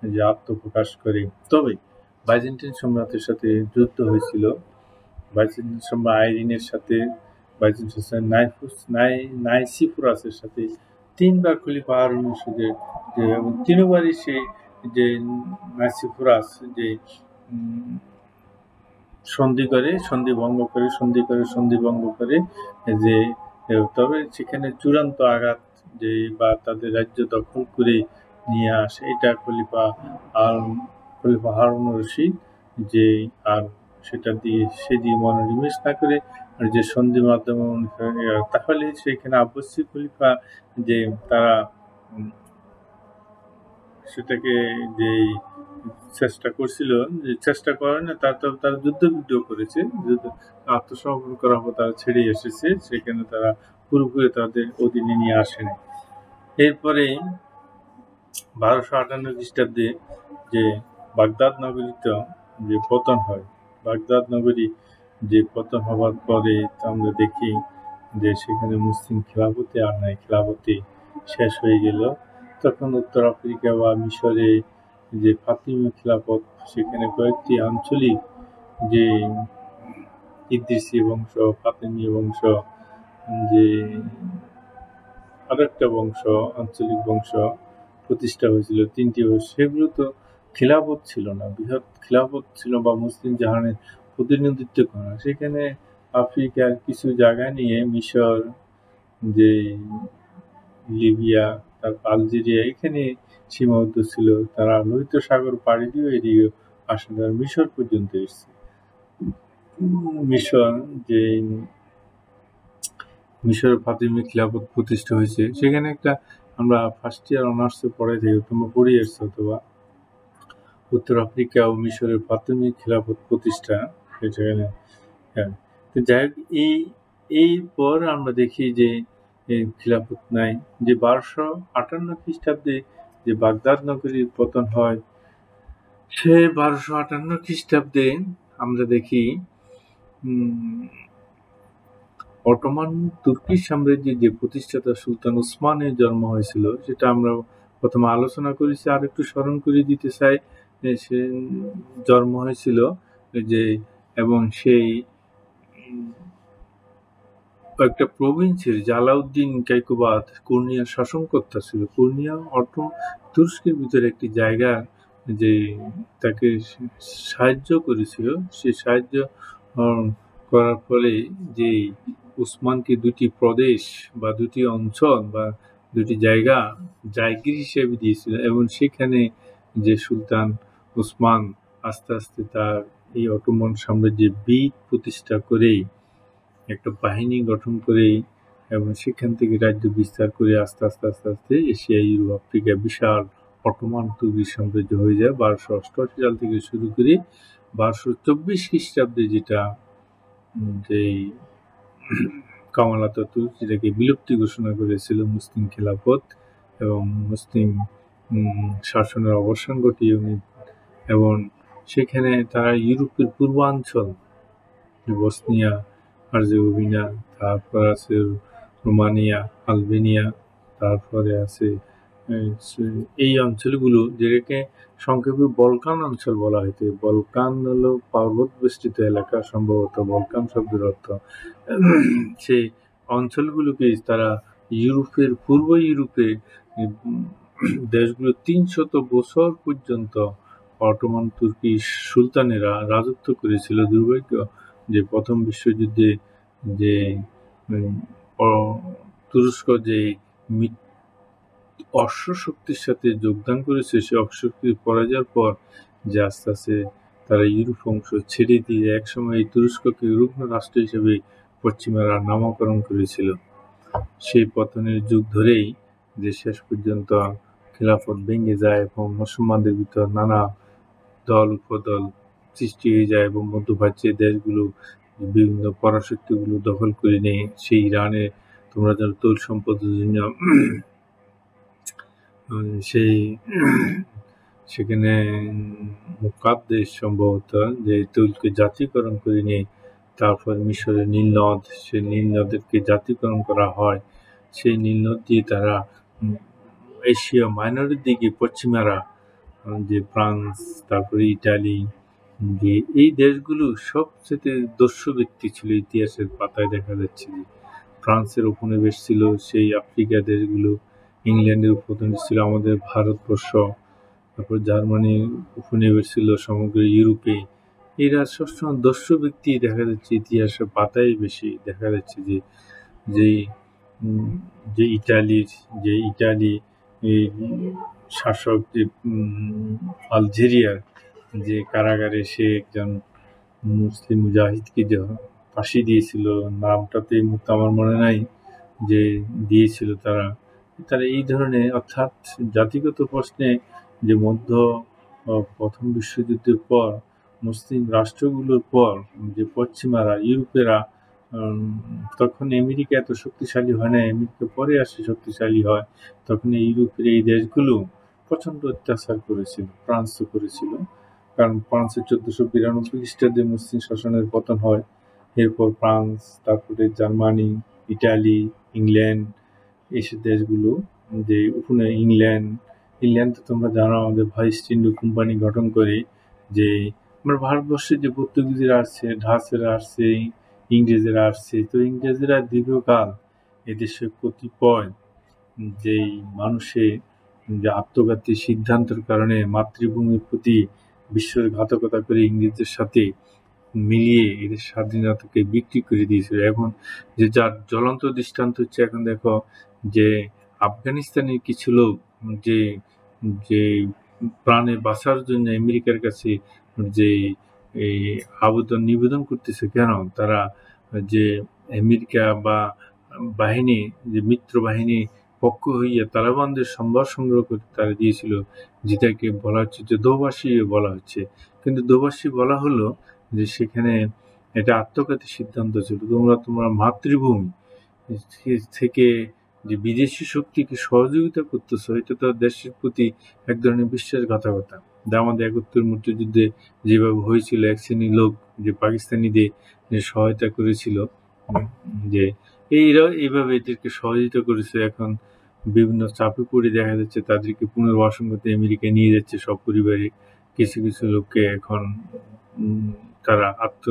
যে আত্মপ্রকাশ করে। তবে বাইজেন্টাইন সম্রাটের সাথে যুদ্ধ হয়েছিল। বাইজেন্টাইন সম্রাট আইরিনের সাথে, বাইজেন্টাইন নাইসিফোরাসের সাথে 3 বার খলিফা হারুন রশিদের এবং 3 বারই সে যে নাইসিফোরাস যে সন্ধি ভঙ্গ করে যে তবে সেখানে চূড়ান্ত আঘাত যে বা তাদের রাজ্য দখল করে নিয়ে আসে এটা খলিফা হারুন রশিদ যে আর সেটা দিয়ে মনোনিবেশ না করে আর যে সন্ধি মাধ্যমে তাহলে সেখানে আব্বাসীয় খলিফা যে তারা সেটাকে যে চেষ্টা করছিল, যে চেষ্টা করে না তারা যুদ্ধ বিগ্রহ করেছে, আত্মসমর্পণ করার পর তারা ছেড়ে এসেছে, সেখানে তারা পুরোপুরি তাদের অধীনে নিয়ে আসেনি। এরপরে 1258 খ্রিস্টাব্দে যে বাগদাদ নগরীতে যে পতন হয়, বাগদাদ নগরী যে পতন হওয়ার পরে আমরা দেখি যে সেখানে মুসলিম খেলাফতে আর নাই, খেলাফতে শেষ হয়ে গেল। তখন উত্তর আফ্রিকা বা মিশরে যে ফাতিমি খেলাফত, সেখানে কয়েকটি আঞ্চলিক যে ইদ্রিসি বংশ, ফাতিমি বংশ, যে আরেকটা বংশ, আঞ্চলিক বংশ প্রতিষ্ঠা হয়েছিল 3টি বংশ। সেগুলো তো খিলাফত ছিল না, বৃহৎ খিলাফত ছিল বা মুসলিম জাহানের প্রতিনিধিত্ব করা। সেখানে আফ্রিকার কিছু জায়গা নিয়ে মিশর, যে লিবিয়া, তারপর আলজেরিয়া, এখানে সীমাবদ্ধ ছিল। তারা লোহিত সাগর পাড়ি দিয়ে এদিকে আসে, তারা মিশর পর্যন্ত এসছে। মিশর ফাতিমি খিলাফত প্রতিষ্ঠা হয়েছে। সেখানে একটা আমরা ফার্স্ট ইয়ার অনার্সে পড়াই থাকি, তোমরা পড়ে এসছো অথবা উত্তর আফ্রিকা ও মিশরের ফাতিমি খিলাফত প্রতিষ্ঠা সেখানে। হ্যাঁ, তো যাই হোক, এই পর আমরা দেখি যে খিলাফত নাই। যে 1258 খ্রিস্টাব্দে যে বাগদাদ নগরীর পতন হয়, সে 1258 খ্রিস্টাব্দে আমরা দেখি অটোমান তুর্কি সাম্রাজ্যের যে প্রতিষ্ঠাতা সুলতান উসমানের জন্ম হয়েছিল, সেটা আমরা প্রথমে আলোচনা করেছি। আর একটু স্মরণ করে দিতে চাই, সে জন্ম হয়েছিল যে এবং সেই একটা প্রভিন্সের জালাউদ্দিন কাইকোবাদ কুর্নিয়া শাসনকর্তা ছিল। কুর্নিয়া তুরস্কের ভিতরে একটি জায়গা যে তাকে সাহায্য করেছিল। সে সাহায্য করার ফলে যে উসমানকে 2টি প্রদেশ বা 2টি অঞ্চল বা 2টি জায়গির হিসেবে দিয়েছিল, এবং সেখানে যে সুলতান উসমান আস্তে আস্তে তার এই অটোমান সাম্রাজ্যে বিট প্রতিষ্ঠা করেই একটা বাহিনী গঠন করে এবং সেখান থেকে রাজ্য বিস্তার করে আস্তে আস্তে এশিয়া, ইউরোপ, আফ্রিকা বিশাল অটোমান তুর্কি সাম্রাজ্য হয়ে যায়। 1288 সাল থেকে শুরু করে 1224 খ্রিস্টাব্দে যেটা যে কামাল আতাতুর্ক যেটাকে বিলুপ্তি ঘোষণা করেছিল মুসলিম খেলাফত এবং মুসলিম শাসনের অবসান ঘটিয়ে এবং সেখানে তারা ইউরোপের পূর্বাঞ্চল, বসনিয়া, হার্জেগোভিনা, তারপর আছে রোমানিয়া, আলবেনিয়া, তারপরে আছে এই অঞ্চলগুলো, যেটাকে সংক্ষেপে বলকান অঞ্চল বলা হইতো। বলকান হলো পর্বত বেষ্টিত এলাকা, সম্ভবত বলকান শব্দের অর্থ। সেই অঞ্চলগুলোকে তারা পূর্ব ইউরোপে দেশগুলো 300 বছর পর্যন্ত অটোমান তুর্কি সুলতানেরা রাজত্ব করেছিল। দুর্ভাগ্য যে প্রথম বিশ্বযুদ্ধে যে তুরস্ক যে অশ্বশক্তির সাথে যোগদান করেছে, সে অশ্বশক্তির পরাজয়ের পর যে আস্তে আস্তে তারা ইউরোপ অংশ ছেড়ে দিয়ে একসময় এই তুরস্ককে রুগ্ন রাষ্ট্র হিসেবে পশ্চিমারা নামকরণ করেছিল। সেই পতনের যুগ ধরেই যে শেষ পর্যন্ত খেলাফত ভেঙে যায় এবং মুসলমানদের ভিতর নানা দল উপদল সৃষ্টি হয়ে যায় এবং মধ্যপ্রাচ্যের দেশগুলো বিভিন্ন পরাশক্তিগুলো দখল করে নেয়। সেই ইরানে তোমরা যারা তৈল সম্পদের জন্য সেখানে মুকাদ্দেস সম্ভবত যে তৈলকে জাতীয়করণ করে নিয়ে তারপর মিশরের নীলনদ, সেই নীলনদকে জাতীয়করণ করা হয়। সেই নীলনদ দিয়ে তারা এশিয়া মাইনরের দিকে পশ্চিমারা যে ফ্রান্স, তারপরে ইটালি, যে এই দেশগুলো সবচেয়ে দস্যু ব্যক্তি ছিল ইতিহাসের পাতায় দেখা যাচ্ছে যে ফ্রান্সের উপনিবেশ ছিল সেই আফ্রিকা দেশগুলো, ইংল্যান্ডের উপনিবেশ ছিল আমাদের ভারতবর্ষ, তারপর জার্মানির উপনিবেশ ছিল সমগ্র ইউরোপে। এরা সবসময় দস্যু ব্যক্তি দেখা যাচ্ছে ইতিহাসের পাতায় বেশি দেখা যাচ্ছে যে যে উম, যে ইটালির যে ইটালি এই শাসক যে আলজেরিয়ার যে কারাগারে সে একজন মুসলিম মুজাহিদকে যে ফাঁসি দিয়েছিল, নামটা তো এই মুহূর্তে আমার মনে নাই, যে দিয়েছিল তারা তারা এই ধরনের অর্থাৎ জাতিগত প্রশ্নে যে প্রথম বিশ্বযুদ্ধের পর মুসলিম রাষ্ট্রগুলোর পর যে পশ্চিমারা ইউরোপেরা উম, তখন আমেরিকা এত শক্তিশালী হয় না, আমেরিকা পরে আসে শক্তিশালী হয়। তখন এই ইউরোপের এই দেশগুলো প্রচণ্ড অত্যাচার করেছিল, ফ্রান্সও করেছিল। কারণ ফ্রান্সে 1492 খ্রিস্টাব্দে মুসলিম শাসনের পতন হয়। এরপর ফ্রান্স, তারপরে জার্মানি, ইটালি, ইংল্যান্ড, এইসব দেশগুলো যে ওখানে ইংল্যান্ড তো তোমরা জানো আমাদের ভাইস্ট ইন্ডো কোম্পানি গঠন করে যে আমরা ভারতবর্ষে যে পর্তুগিজরা আসছে, ঢাসেরা আসছে, ইংরেজেরা আসছে, তো ইংরেজেরা দীর্ঘকাল এদেশে কতিপয় যেই মানুষের যে আত্মঘাতী সিদ্ধান্তের কারণে মাতৃভূমির প্রতি বিশ্বাসঘাতকতা করে ইংরেজদের সাথে মিলিয়ে এদের স্বাধীনতাকে বিক্রি করে দিয়েছিল। এখন যে যার জ্বলন্ত দৃষ্টান্ত হচ্ছে, এখন দেখো যে আফগানিস্তানের কিছু লোক যে যে প্রাণে বাঁচার জন্য আমেরিকার কাছে যে এই নিবেদন করতেছে, কেন তারা যে আমেরিকা বা বাহিনী যে মিত্র বাহিনী পক্ষ হইয়া তালেবানদের সম্ভার সংগ্রহ করতে তারা দিয়েছিল, যেটাকে বলা হচ্ছে যে দোভাষী বলা হচ্ছে। কিন্তু দোভাষী বলা হলো যে সেখানে এটা আত্মঘাতী সিদ্ধান্ত ছিল, তোমরা মাতৃভূমি থেকে যে বিদেশি শক্তিকে সহযোগিতা করতেছ, এটা তো দেশের প্রতি এক ধরনের বিশ্বাসঘাতকতা। যা আমাদের 71 মুক্তিযুদ্ধে যেভাবে হয়েছিল, এক শ্রেণীর লোক যে পাকিস্তানিদের যে সহায়তা করেছিল, যে এইরা এইভাবে এদেরকে সহযোগিতা করেছে। এখন বিভিন্ন চাপে পড়ে দেখা যাচ্ছে তাদেরকে পুনর্বাসন করতে আমেরিকায় নিয়ে যাচ্ছে সব পরিবারে। কিছু কিছু লোককে এখন তারা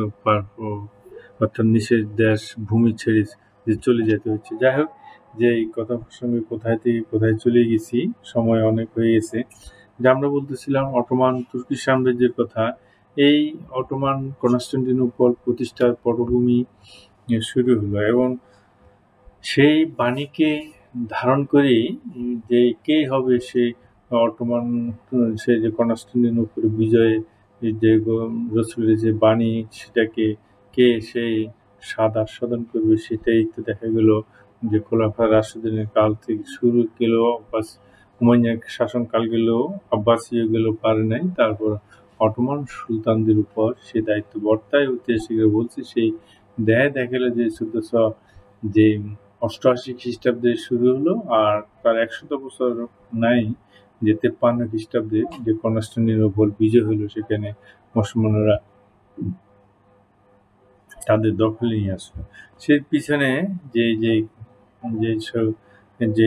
অর্থাৎ নিষেধ দেশ ভূমি ছেড়ে যে চলে যেতে হচ্ছে। যাই হোক, যে এই কথা প্রসঙ্গে কোথায় থেকে কোথায় চলে গেছি, সময় অনেক হয়ে গেছে। যে আমরা বলতেছিলাম অটোমান তুর্কি সাম্রাজ্যের কথা। এই অটোমান কনস্টান্টিনোপল প্রতিষ্ঠার পটভূমি শুরু হলো, এবং সেই বাণীকে ধারণ করে যে কে হবে সে অটোমান, সে যে কনস্টান্টিনোপল বিজয়ে যে রসুলের যে বাণী, সেটাকে কে সেই স্বাদ আস্বাদন করবে, সেটাই তো দেখা গেল যে খোলাফা রাশিদিনের কাল থেকে শুরু গেল, আব্বাস উমাইয়া শাসনকাল গেল, আব্বাসীয় গেল, পারে নাই, তারপর অটোমান সুলতানদের উপর সে দায়িত্ব বর্তায়। ঐতিহাসিকরা বলছে সেই দেখা গেল যে 1488 খ্রিস্টাব্দে শুরু হলো, আর তার 100 বছর নাই যে 53 খ্রিস্টাব্দে যে কনস্টান্টিনোপল বিজয় হলো, সেখানে মুসলমানরা তাদের দখলে নিয়ে আসলো। সেই পিছনে যে যে যে সব যে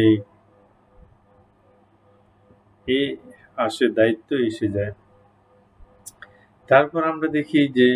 এ আসে দায়িত্ব এসে যায়। তারপর আমরা দেখি যে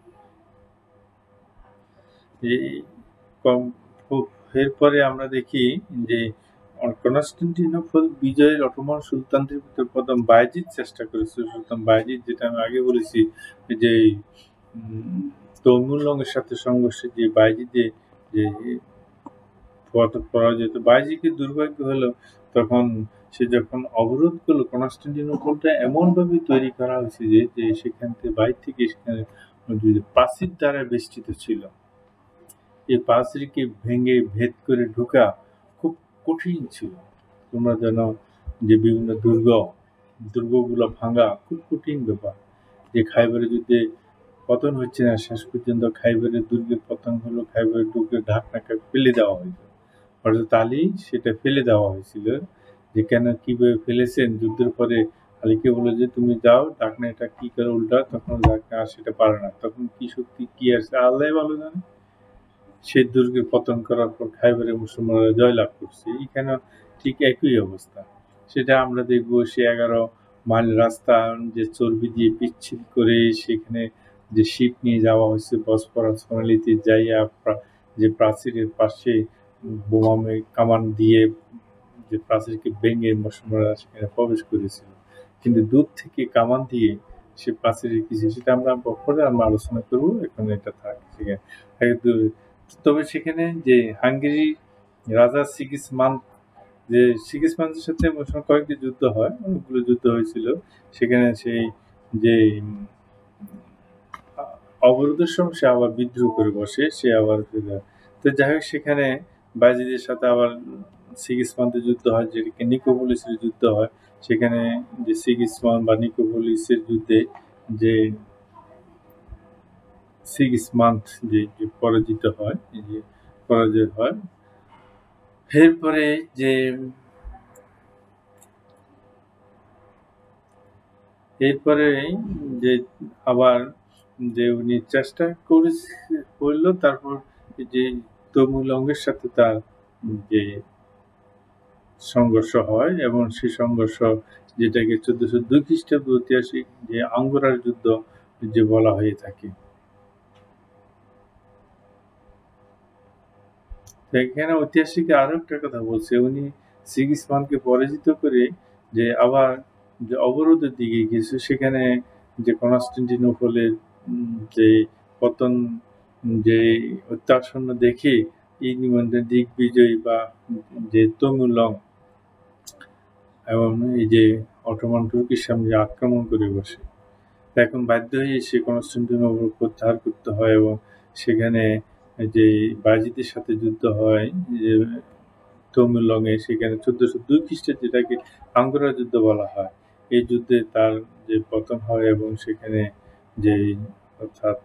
এরপরে আমরা দেখি যে কনস্টান্টিনোপল বিজয়ের অটোমান সুলতানদের ভিতর প্রথম বায়েজিদ চেষ্টা করেছিল। সুলতান বায়েজিদ, যেটা আমি আগে বলেছি যে তৈমুরলঙ্গের সাথে সংঘর্ষে যে বায়েজিদে যে পরাজিত, বায়েজিদের দুর্ভাগ্য হলো তখন সে যখন অবরোধ করলো, কনস্টান্টিনোপলটা এমনভাবে তৈরি করা হয়েছে যে সেখান থেকে বাইরে থেকে সেখানে প্রাচীর দ্বারা বেষ্টিত ছিল। এই প্রাচীরকে ভেঙে ভেদ করে ঢোকা খুব কঠিন ছিল। তোমরা জানো যে বিভিন্ন দুর্গগুলো ভাঙা খুব কঠিন ব্যাপার। যে খাইবারের যুদ্ধে পতন হচ্ছে না, শেষ পর্যন্ত খাইবারের দুর্গের পতন হলো, খাইবারের দুর্গের ঢাকনাটা ফেলে দেওয়া হয়েছিল। হযরত আলী সেটা ফেলে দেওয়া হয়েছিল। যে কেন কিভাবে ফেলেছেন, যুদ্ধের পরে আলীকে বলল যে তুমি যাও ঢাকনা এটা কি করে উল্টা, তখন ঢাকনা আর সেটা পারে না, তখন কি শক্তি কি আছে আল্লাহই ভালো জানে। সেই দুর্গে পতন করার পর খাইবারে মুসলমানরা জয়লাভ করছে। এখানে ঠিক একই অবস্থা। সেটা আমরা দেখব সে 11 মাইল রাস্তা যে চর্বি দিয়ে পিচ্ছিল করে সেখানে যে শিপ নিয়ে যাওয়া হয়েছে বসফরাস প্রণালীতে যাইয়া যে প্রাচীরের পাশে বোমা কামান দিয়ে যে প্রাচীরকে ভেঙে মুসলমানরা সেখানে প্রবেশ করেছিল, কিন্তু দূর থেকে কামান দিয়ে সে প্রাচীরের কিছু সেটা আমরা পরে আমরা আলোচনা করবো, এখানে এটা থাকে সেখানে। তবে সেখানে যে হাঙ্গেরি রাজা সিগিসমান্দ, যে সিগিসমান্দের সাথে মুসলমান কয়েকটি যুদ্ধ হয়, অনেকগুলো যুদ্ধ হয়েছিল সেখানে। সেই যে অবরোধের সময় সে আবার বিদ্রোহ করে বসে, সে আবার তো যাই হোক সেখানে বায়েজিদের সাথে আবার সিগিসমান্দের যুদ্ধ হয়, যেটাকে নিকোপোলিসের যুদ্ধ হয়। সেখানে যে সিগিসমান্দ বা নিকোপোলিসের যুদ্ধে যে সিগিসমান্দ যে পরাজিত হয়, যে পরাজয় হয়। এরপরে যে আবার যে উনি চেষ্টা করলো, তারপর যে তমুলঙ্গের সাথে তার যে সংঘর্ষ হয়, এবং সেই সংঘর্ষ যেটাকে 1402 খ্রিস্টাব্দ ঐতিহাসিক যে আঙ্গোরার যুদ্ধ যে বলা হয়ে থাকে। এখানে ঐতিহাসিক আরো একটা কথা বলছে, উনি সিগিসমান্ডকে পরাজিত করে যে আবার যে অবরোধের দিকে গেছে, সেখানে যে কনস্টান্টিনোপলের যে পতন যে অত্যাসন্ন দেখে ইংল্যান্ডের দিগ্বিজয়ী বা যে তমুলং এবং এই যে অটোমান তুর্কির সামনে আক্রমণ করে বসে, এখন বাধ্য হয়ে সে কনস্টান্টিনোপল প্রত্যাহার করতে হয়, এবং সেখানে যে বায়েজিদের সাথে যুদ্ধ হয় যে তমুলংয়ে, সেখানে 1402 খ্রিস্টাব্দে যেটাকে আঙ্গোরা যুদ্ধ বলা হয়। এই যুদ্ধে তার যে পতন হয়, এবং সেখানে যে অর্থাৎ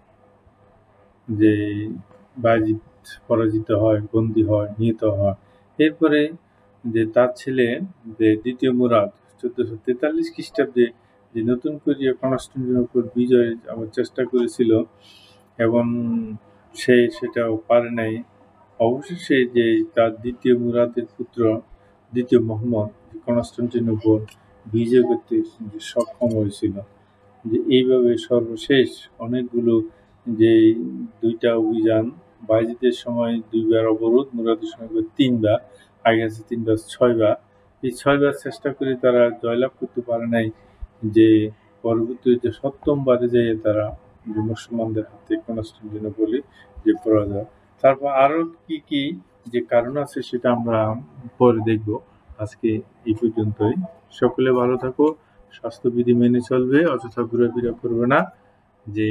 যে বায়েজিদ পরাজিত হয়, বন্দী হয়, নিহত হয়। এরপরে যে তার ছেলে যে দ্বিতীয় মুরাদ 1443 খ্রিস্টাব্দে যে নতুন করে কনস্টান্টিনোপল বিজয়ের আবার চেষ্টা করেছিল, এবং সে সেটাও পারে নাই। অবশেষে যে তার দ্বিতীয় মুরাদের পুত্র দ্বিতীয় মোহাম্মদ কনস্টান্টিনোপল বিজয় করতে সক্ষম হয়েছিল। যে এইভাবে সর্বশেষ অনেকগুলো যে 2টা অভিযান, বায়েজিদের সময় 2বার অবরোধ, মুরাদের সময় 3বার, আগে আছে 3বার, 6বার। এই 6বার চেষ্টা করে তারা জয়লাভ করতে পারে নাই, যে পরবর্তী যে 7মবারে যেয়ে তারা যে মুসলমানদের হাতে কনস্টান্টিনোপলে যে পরাজয়। তারপর আরো কি কি যে কারণ আছে সেটা আমরা পরে দেখব। আজকে এই পর্যন্তই। সকলে ভালো থাকো, স্বাস্থ্যবিধি মেনে চলবে, অযথা ঘোরাফেরা করবে না। যে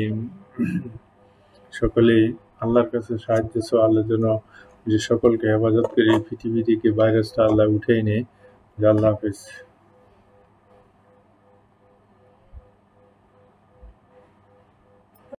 সকলে আল্লাহর কাছে সাহায্য চাও, আল্লাহ যেন যে সকলকে হেফাজত করে পৃথিবী থেকে ভাইরাসটা আল্লাহ উঠেই নেয়। আল্লাহ হাফেজ।